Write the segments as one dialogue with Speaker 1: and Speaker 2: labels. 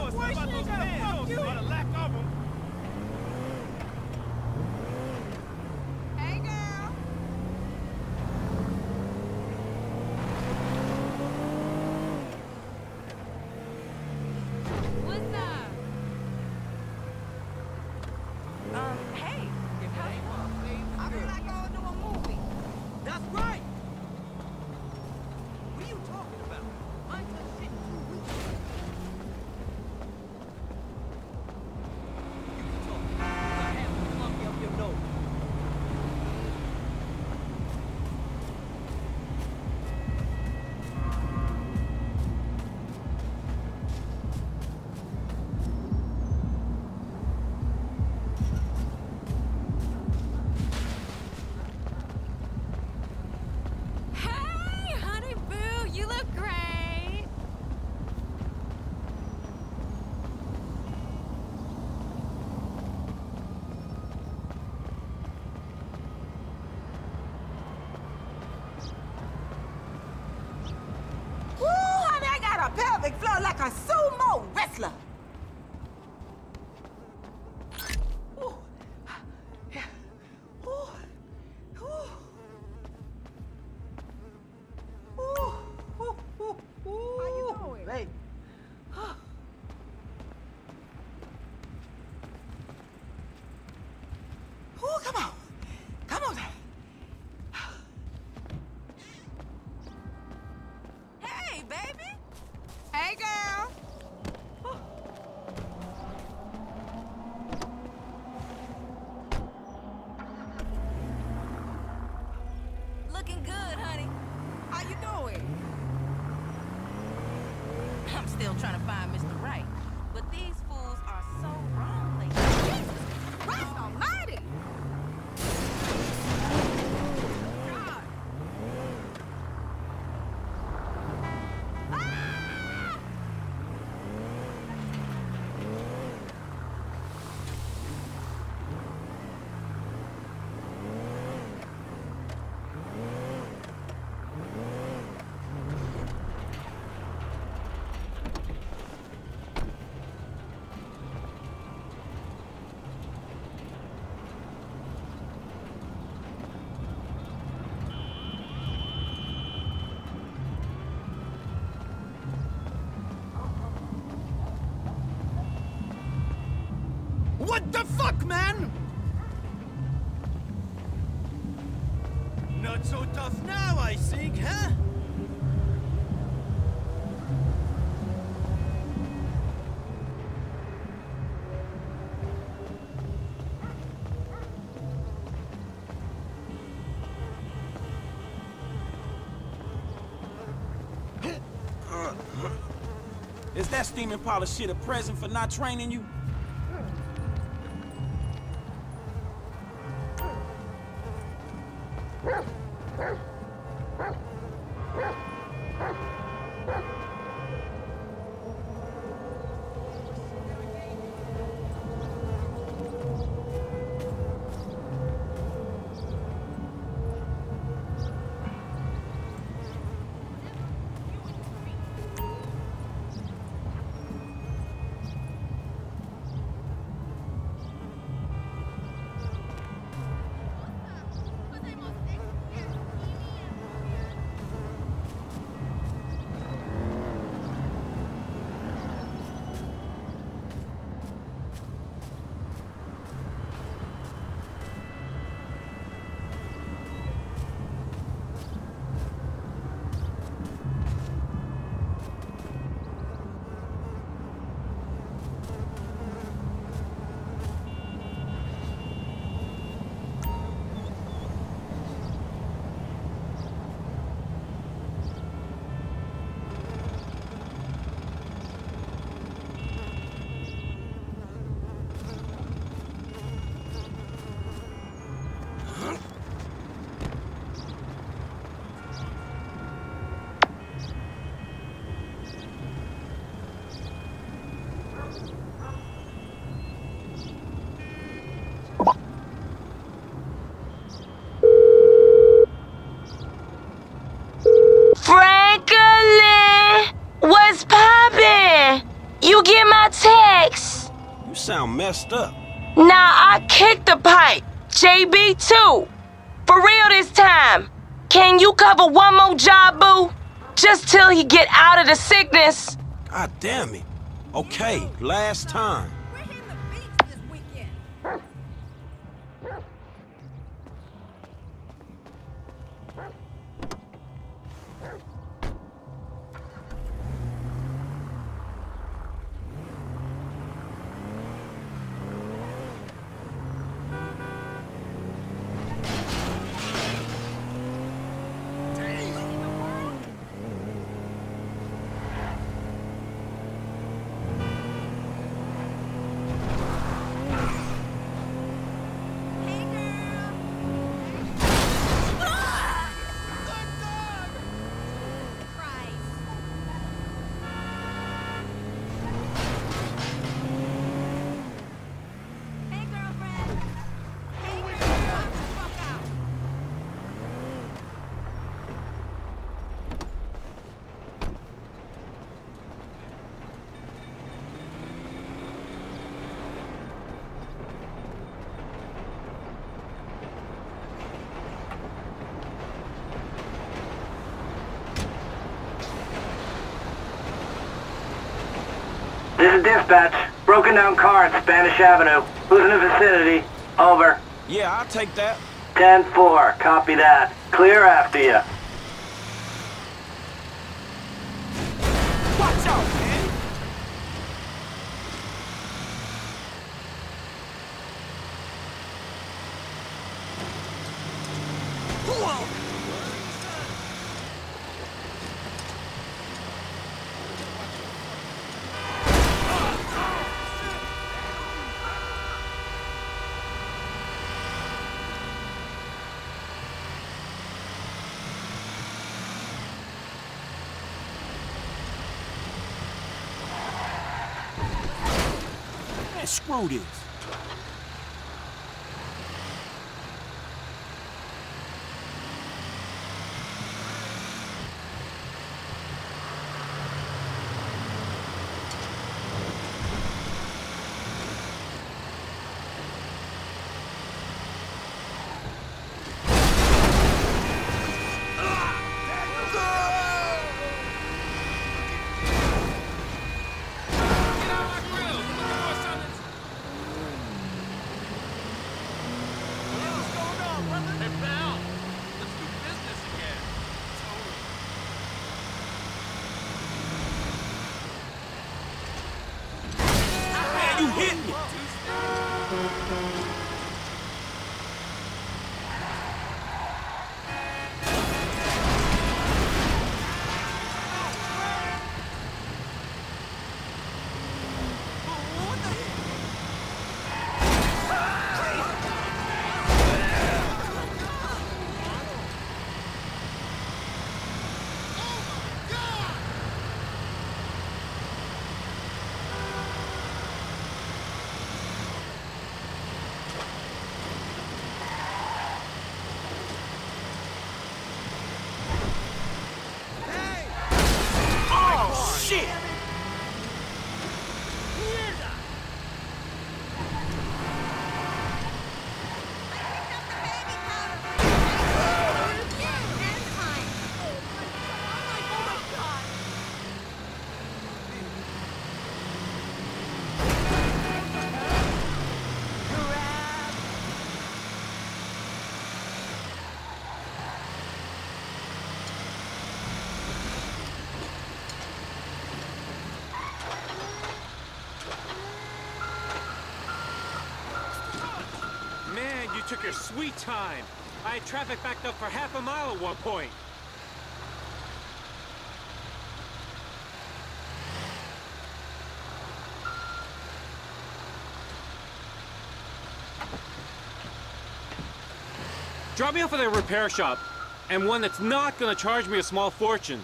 Speaker 1: Boy, she ain't gotta fuck you.
Speaker 2: By the lack of them.
Speaker 3: Hey, girl. What's up? Hey. I feel like going to a movie.
Speaker 1: That's right. What are you talking about? I ain't done shit in 2 weeks. You can talk. I have to monkey up your nose.
Speaker 3: Hey, honey boo, you look great.
Speaker 4: Woo, honey, I got a pelvic floor like a sumo wrestler. Ooh. Yeah. Ooh. Ooh. Ooh. Ooh. Ooh. Ooh.
Speaker 3: How you doing?
Speaker 4: Baby. Ooh, come on. Come on.
Speaker 3: Hey, baby. Hey, girl. Looking good, honey. How you doing? I'm still trying to find Mr. Right, but these fools are so wrong lately. Jesus Christ almighty! God. Ah!
Speaker 2: What the fuck, man? Not so tough now, I think, huh?
Speaker 5: Is that steaming pile of shit a present for not training you?
Speaker 6: you get my text?
Speaker 5: You sound messed up.
Speaker 6: Nah, I kicked the pipe. JB too. For real this time. Can you cover one more job, boo? Just till he get out of the sickness.
Speaker 5: God damn it. Okay, last time.
Speaker 3: We're hitting the beach this weekend.
Speaker 7: This is dispatch. Broken down car at Spanish Avenue. Who's in the vicinity? Over.
Speaker 5: Yeah, I'll take that.
Speaker 7: 10-4. Copy that. Clear after you.
Speaker 5: Watch out, man. Man, screw this. You hit me! Oh, shit!
Speaker 8: Man, you took your sweet time. I had traffic backed up for half a mile at one point. Drop me off at a repair shop, and one that's not gonna charge me a small fortune.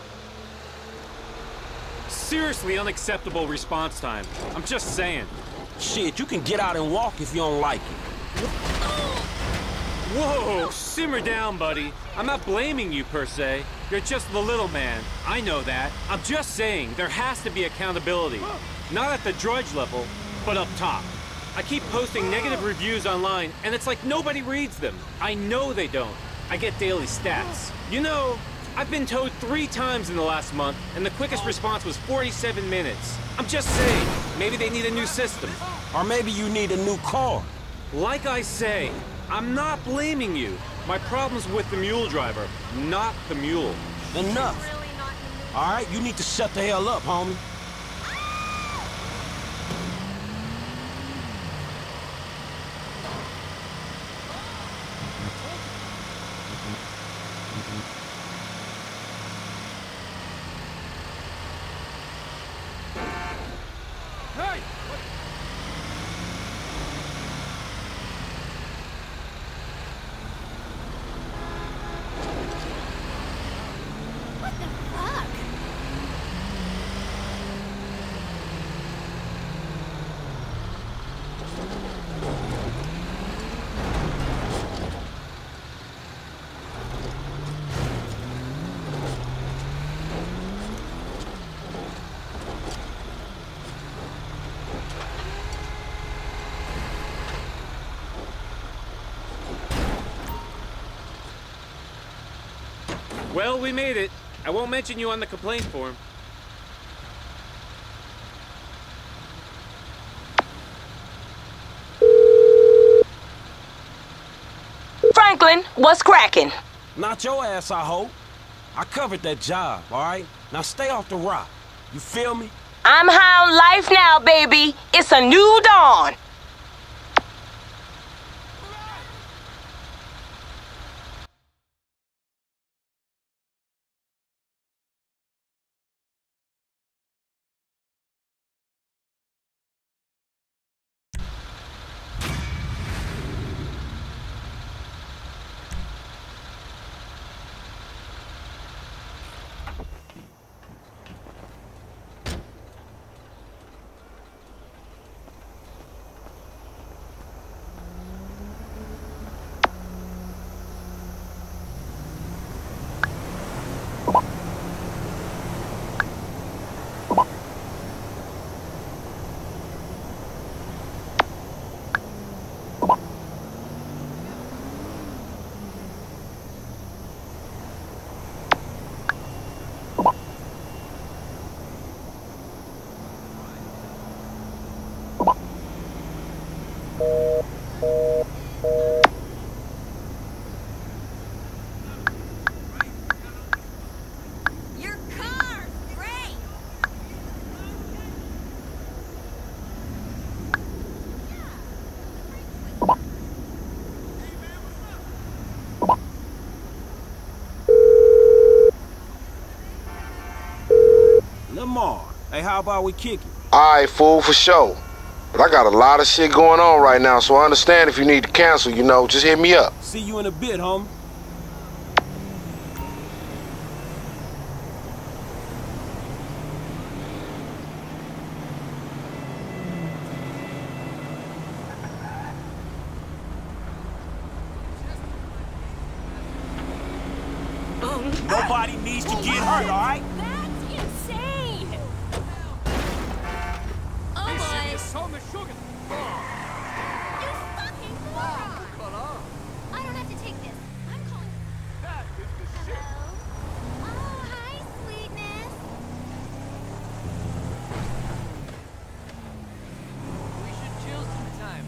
Speaker 8: Seriously unacceptable response time. I'm just saying.
Speaker 5: Shit, you can get out and walk if you don't like it.
Speaker 8: Whoa, simmer down, buddy. I'm not blaming you per se. You're just the little man. I know that. I'm just saying there has to be accountability. Not at the drudge level, but up top. I keep posting negative reviews online, and it's like nobody reads them. I know they don't. I get daily stats. You know, I've been towed 3 times in the last month, and the quickest response was 47 minutes. I'm just saying, maybe they need a new system.
Speaker 5: Or maybe you need a new car.
Speaker 8: Like I say, I'm not blaming you. My problem's with the mule driver, not the mule.
Speaker 5: Enough. All right, you need to shut the hell up, homie.
Speaker 2: Hey!
Speaker 3: What the fuck?
Speaker 8: Well, we made it. I won't mention you on the complaint form.
Speaker 6: Franklin, what's cracking?
Speaker 5: Not your ass, I hope. I covered that job, all right? Now stay off the rock. You feel me?
Speaker 6: I'm high on life now, baby. It's a new dawn.
Speaker 3: Your car! Great!
Speaker 5: Lamar, hey, how about we kick it?
Speaker 9: Alright, fool, for sure. But I got a lot of shit going on right now, so I understand if you need to cancel, you know, just hit me up.
Speaker 5: See you in a bit, homie. Nobody needs to get hurt, all right?
Speaker 3: That's insane! Oh boy! You fucking moron! I don't have to take this. I'm calling. Hello? Oh, hi, sweetness.
Speaker 1: We should chill sometime.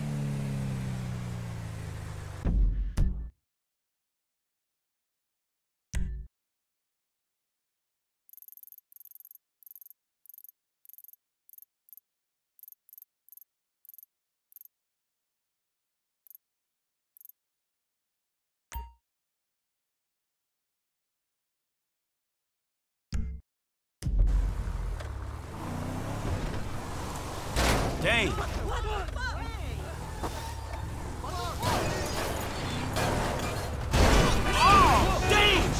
Speaker 5: Dang. Oh, dang!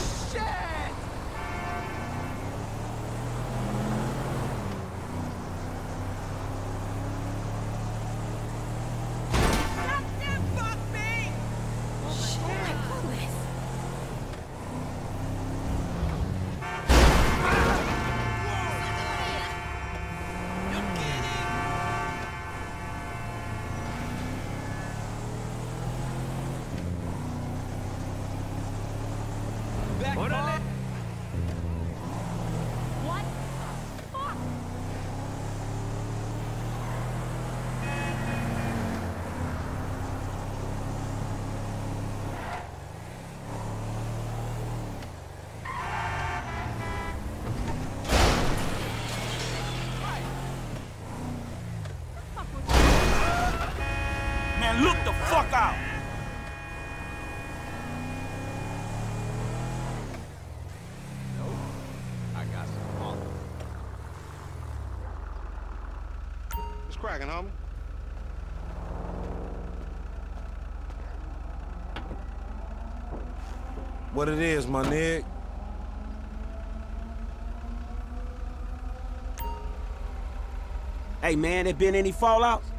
Speaker 5: look the fuck out.
Speaker 2: I got some fun.
Speaker 9: What's cracking, homie?
Speaker 5: What it is, my nigga? Hey, man, there been any fallouts?